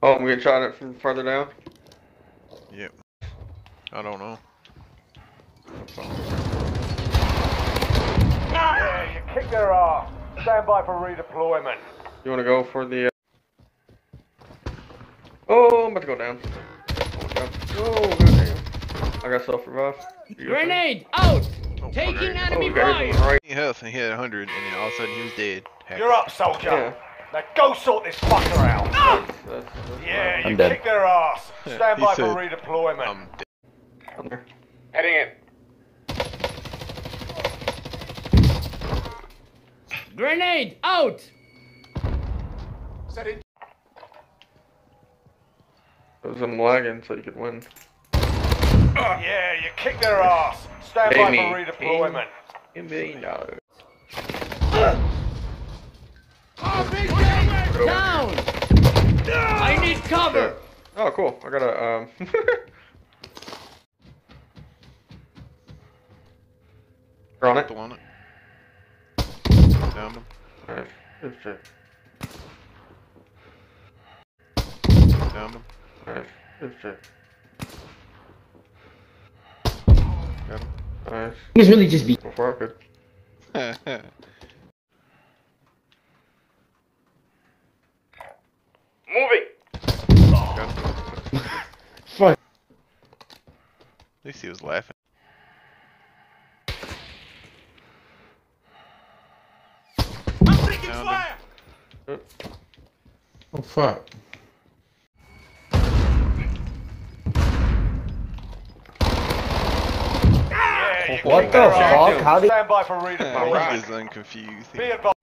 Oh, I'm getting shot at from farther down? Yep. I don't know. Yeah, you kicked their ass. Stand by for redeployment. You wanna go for the... Oh, I'm about to go down. Oh, goddamn. I got self-revive. Grenade out! Oh, Taking enemy guys, fire! right. He had 100, and then all of a sudden he was dead. Heck. You're up, soldier. Yeah. Now go sort this fucker out. That's Yeah, you I'm dead. kicked their ass. Stand He by for said, redeployment. I'm dead. down there. Heading in. Grenade out! Set in. It was them lagging so you could win. Yeah, you kicked their ass. Stand by for redeployment. $1 million. Down! I need cover! Oh, cool. I got a, We're on it. Still on it. Down him. Alright, good shit. Down him. Alright, good shit. Got him. Nice. It's really just be. Before I could. Moving. Got him. Fuck. At least he was laughing. I'm taking Down fire. Oh fuck. Yeah, you What kicked the their ass. fuck? How did? Stand by for He redeployment. is unconfused. Be advised.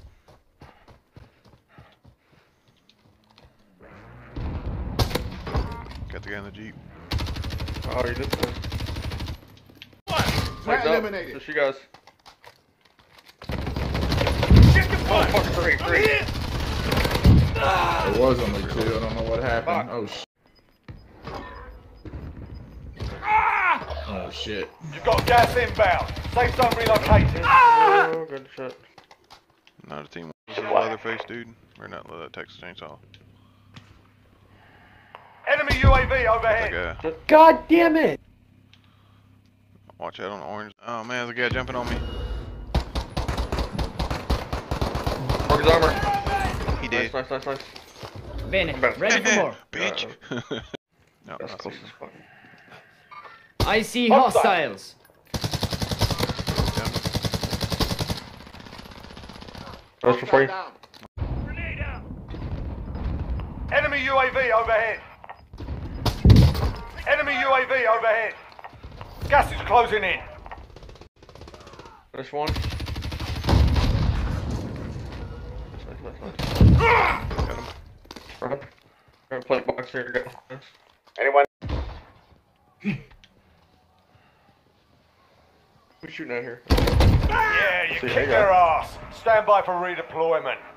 Got the guy in the Jeep. Oh, you did that. Threat eliminated. Just you guys. Chicken Oh, fire. fuck, three. It was only two. I don't know what happened. Oh shit. Oh shit. You've got gas inbound. Safe zone relocated. Oh, good shit. Not a team. Was it a Leatherface dude? Or not the Texas Chainsaw? Enemy UAV That overhead. guy. God damn it! Watch out on the orange. Oh man, there's a guy jumping on me. Broke his armor. He did. Nice. Bene, ready for more. Bitch. No, That's I close see as fuck. I see hostiles. him. That's for free. Grenade out. Enemy UAV overhead. Enemy UAV overhead. Gas is closing in. This one. Nice. Got him. Front. Got a plate box here, guys. Anyone? Who's shooting at here? Yeah, you See, kicked they got- their ass. Stand by for redeployment.